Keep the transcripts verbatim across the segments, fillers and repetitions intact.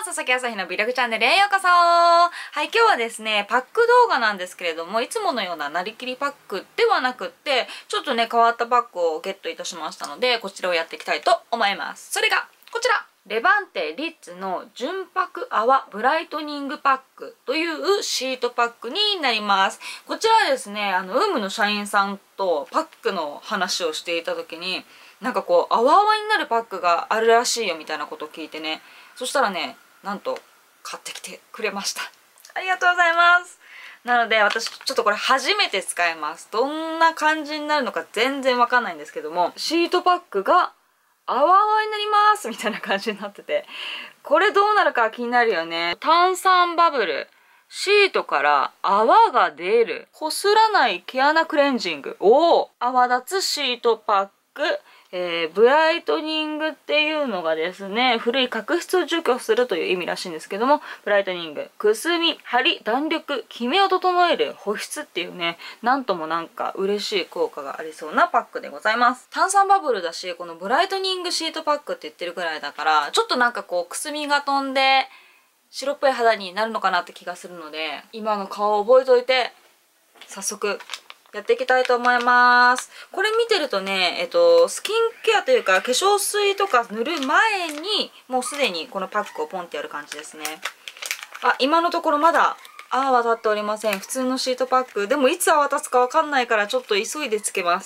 佐々木あさひの美力チャンネルへようこそ。はい、今日はですね、パック動画なんですけれども、いつものようななりきりパックではなくって、ちょっとね、変わったパックをゲットいたしましたので、こちらをやっていきたいと思います。それが、こちらレバンテリッツの純白泡ブライトニングパックというシートパックになります。こちらはですね、あの、ウームの社員さんとパックの話をしていた時に、なんかこう、泡泡になるパックがあるらしいよみたいなことを聞いてね、そしたらね、なんと買ってきてくれました。ありがとうございます。なので私ちょっとこれ初めて使います。どんな感じになるのか全然わかんないんですけども、シートパックが泡泡になりますみたいな感じになってて、これどうなるか気になるよね。炭酸バブル、シートから泡が出る、こすらない毛穴クレンジング、おお、泡立つシートパック、えー、ブライトニングっていうのがですね、古い角質を除去するという意味らしいんですけども、ブライトニング、くすみ、張り、弾力、キメを整える保湿っていうね、なんともなんか嬉しい効果がありそうなパックでございます。炭酸バブルだし、このブライトニングシートパックって言ってるくらいだから、ちょっとなんかこうくすみが飛んで白っぽい肌になるのかなって気がするので、今の顔を覚えておいて早速やっていきたいと思います。これ見てるとね、えっと、スキンケアというか化粧水とか塗る前にもうすでにこのパックをポンってやる感じですね。あ、今のところまだ泡は立っておりません。普通のシートパックでもいつ泡立つかわかんないからちょっと急いでつけます。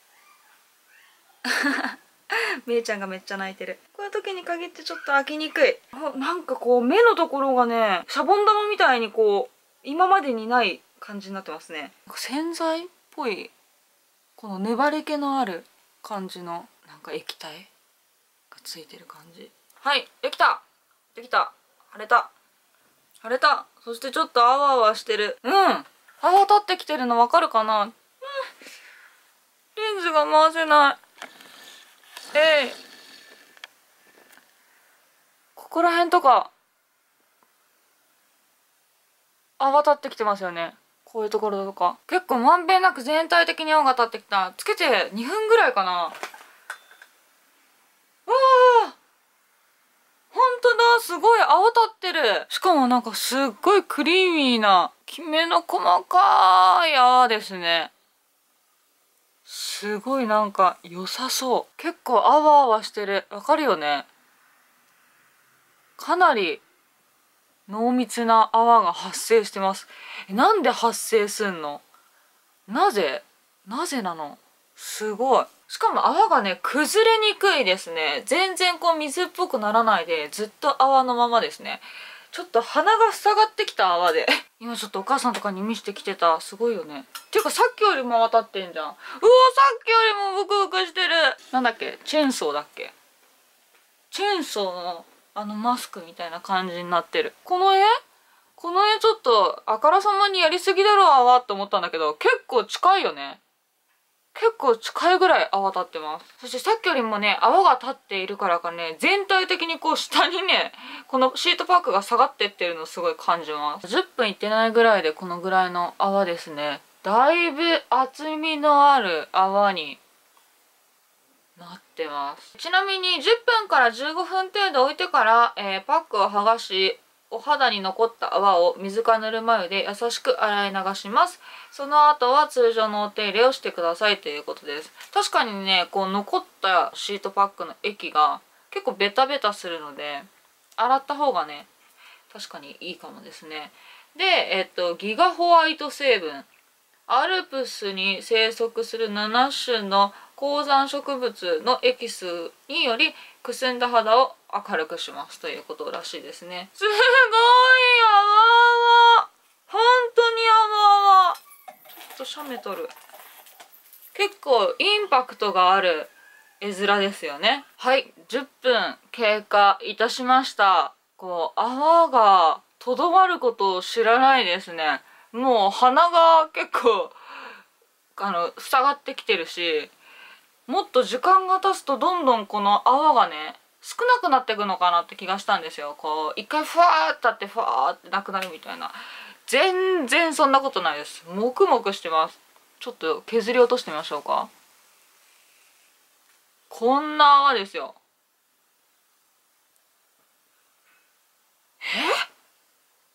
めいちゃんがめっちゃ泣いてる。こういう時に限ってちょっと開きにくい。なんかこう目のところがね、シャボン玉みたいにこう今までにない感じになってますね。洗剤っぽいこの粘り気のある感じのなんか液体がついてる感じ。はい、できたできた。晴れた晴れた。そしてちょっとあわあわしてる。うん、泡立ってきてるのわかるかな。うん、レンズが回せない。えい、ここら辺とか泡立ってきてますよね。こういうところとか結構まんべんなく全体的に泡が立ってきた。つけてにふんぐらいかな。わあ、ほんとだ、すごい泡立ってる。しかもなんかすっごいクリーミーなきめの細かい泡ですね。すごいなんか良さそう。結構泡泡してる。わかるよね。かなり濃密な泡が発生してます。え、なんで発生すんの？なぜなぜなの？すごい。しかも泡がね、崩れにくいですね。全然こう水っぽくならないで、ずっと泡のままですね。ちょっと鼻が塞がってきた泡で。今ちょっとお母さんとかに見せてきてた。すごいよね。ていうかさっきよりも泡立ってんじゃん。うわ、さっきよりもブクブクしてる。なんだっけ？チェーンソーだっけ？チェーンソーのあのマスクみたいな感じになってる。この絵この絵ちょっとあからさまにやりすぎだろ泡って思ったんだけど、結構近いよね。結構近いぐらい泡立ってます。そしてさっきよりもね、泡が立っているからかね、全体的にこう下にね、このシートパックが下がってってるのをすごい感じます。じゅっぷんいってないぐらいでこのぐらいの泡ですね。だいぶ厚みのある泡になってます。ちなみにじゅっぷんからじゅうごふん程度置いてから、えー、パックを剥がし、お肌に残った泡を水かぬるま湯で優しく洗い流します。その後は通常のお手入れをしてくださいということです。確かにね、こう残ったシートパックの液が結構ベタベタするので、洗った方がね、確かにいいかもですね。で、えっと、ギガホワイト成分。アルプスに生息するなな種の高山植物のエキスによりくすんだ肌を明るくしますということらしいですね。すごい泡泡、本当に泡泡。ちょっと写メ撮る。結構インパクトがある絵面ですよね。はい、じゅっぷん経過いたしました。こう泡がとどまることを知らないですね。もう鼻が結構あの塞がってきてるし、もっと時間が経つとどんどんこの泡がね少なくなっていくのかなって気がしたんですよ。こう一回ふわーってあってふわーってなくなるみたいな。全然そんなことないです。もくもくしてます。ちょっと削り落としてみましょうか。こんな泡ですよ。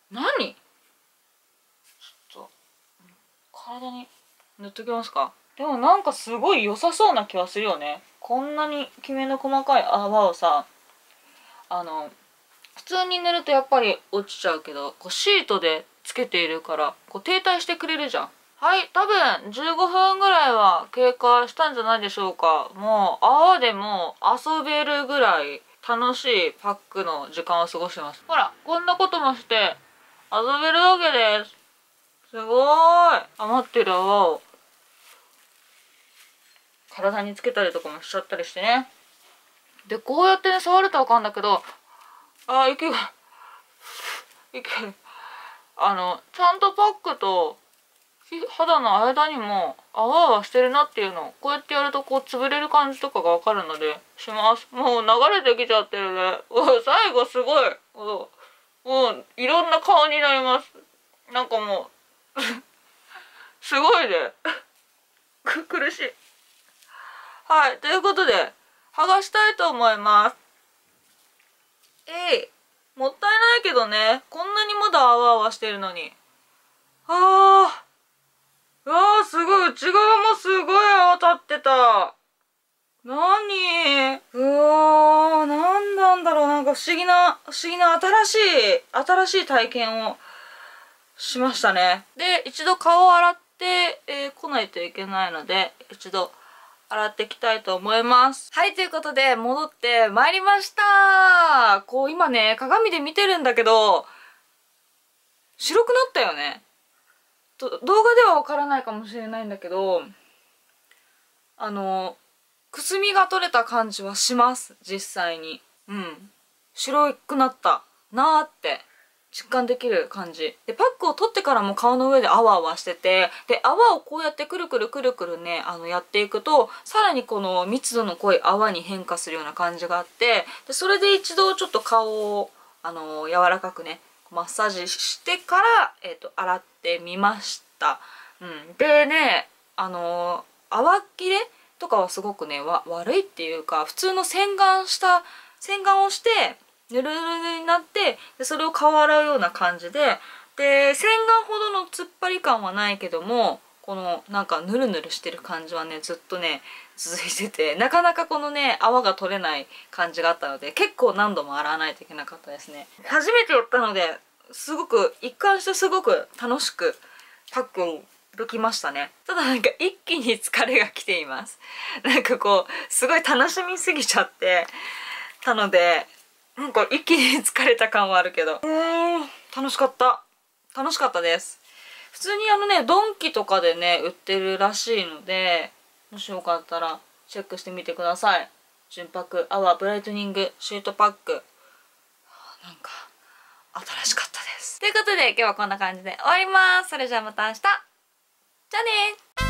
何？ちょっと体に塗っときますか。でもなんかすごい良さそうな気はするよね。こんなにきめの細かい泡をさ、あの普通に塗るとやっぱり落ちちゃうけど、こうシートでつけているからこう停滞してくれるじゃん。はい、多分じゅうごふんぐらいは経過したんじゃないでしょうか。もう泡でも遊べるぐらい楽しいパックの時間を過ごしてます。ほら、こんなこともして遊べるわけです。すごーい。余ってる泡を体につけたりとかもしちゃったりしてね。で、こうやってね、触るとわかんだけど、あー、息が、息が、あの、ちゃんとパックと肌の間にも泡はしてるなっていうのを、こうやってやるとこう潰れる感じとかがわかるので、します。もう流れてきちゃってるね。最後すごい。もう、いろんな顔になります。なんかもう、すごいね。苦しい。はい、ということで、剥がしたいと思います。えい、もったいないけどね、こんなにまだ泡泡してるのに。あー、うわー、すごい、内側もすごい泡立ってた。なにうわー、なんなんだろう、なんか不思議な、不思議な新しい、新しい体験をしましたね。で、一度顔を洗って、えー、来ないといけないので、一度、洗っていきたいと思います。はい、ということで戻ってまいりました。こう今ね、鏡で見てるんだけど、白くなったよね。と動画ではわからないかもしれないんだけど、あの、くすみが取れた感じはします、実際に。うん。白くなったなーって実感できる感じで、パックを取ってからも顔の上であわあわしてて、で泡をこうやってくるくるくるくるね、あのやっていくとさらにこの密度の濃い泡に変化するような感じがあって、でそれで一度ちょっと顔をあの柔らかくねマッサージしてから、えーと、洗ってみました。うん、でね、あの泡切れとかはすごくねわ悪いっていうか、普通の洗顔した洗顔をしてぬるぬるになって、でそれを顔洗うような感じで、で洗顔ほどの突っ張り感はないけども、このなんかヌルヌルしてる感じはねずっとね続いてて、なかなかこのね泡が取れない感じがあったので、結構何度も洗わないといけなかったですね。初めてやったのですごく一貫してすごく楽しくパックをできましたね。ただなんか一気に疲れが来ています。なんかこうすごい楽しみすぎちゃってたので、なんか一気に疲れた感はあるけど、うーん、楽しかった楽しかったです。普通にあのねドンキとかでね売ってるらしいので、もしよかったらチェックしてみてください。純白アワーブライトニングシートパック、なんか新しかったです。ということで今日はこんな感じで終わります。それじゃあまた明日、じゃあねー。